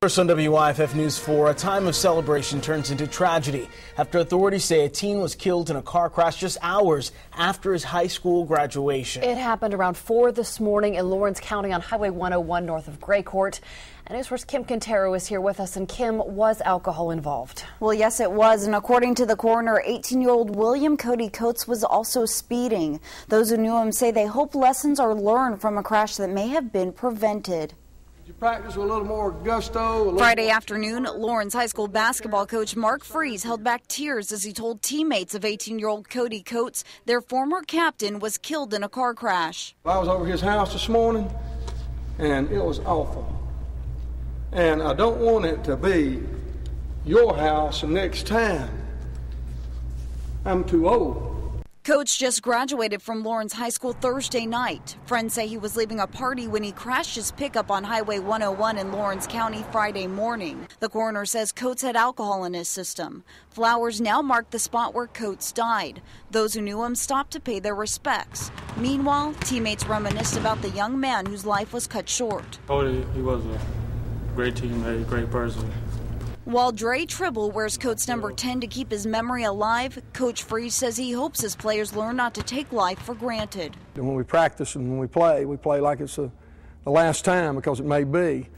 First on WYFF News 4, a time of celebration turns into tragedy after authorities say a teen was killed in a car crash just hours after his high school graduation. It happened around 4 this morning in Lawrence County on Highway 101 north of Gray Court. And News 4's Kim Quintero is here with us. And Kim, was alcohol involved? Well, yes, it was. And according to the coroner, 18-year-old William Cody Coates was also speeding. Those who knew him say they hope lessons are learned from a crash that may have been prevented. You practice with a little more gusto. Friday afternoon, Lawrence High School basketball coach Mark Freese held back tears as he told teammates of 18-year-old Cody Coates their former captain was killed in a car crash. I was over his house this morning, and it was awful. And I don't want it to be your house the next time. I'm too old. Coach just graduated from Lawrence High School Thursday night. Friends say he was leaving a party when he crashed his pickup on Highway 101 in Lawrence County Friday morning. The coroner says Coates had alcohol in his system. Flowers now mark the spot where Coates died. Those who knew him stopped to pay their respects. Meanwhile, teammates reminisced about the young man whose life was cut short. Cody, he was a great teammate, great person. While Dre Tribble wears Coates number 10 to keep his memory alive, Coach Freese says he hopes his players learn not to take life for granted. And when we practice and when we play like it's the last time, because it may be.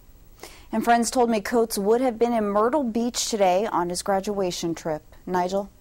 And friends told me Coates would have been in Myrtle Beach today on his graduation trip. Nigel?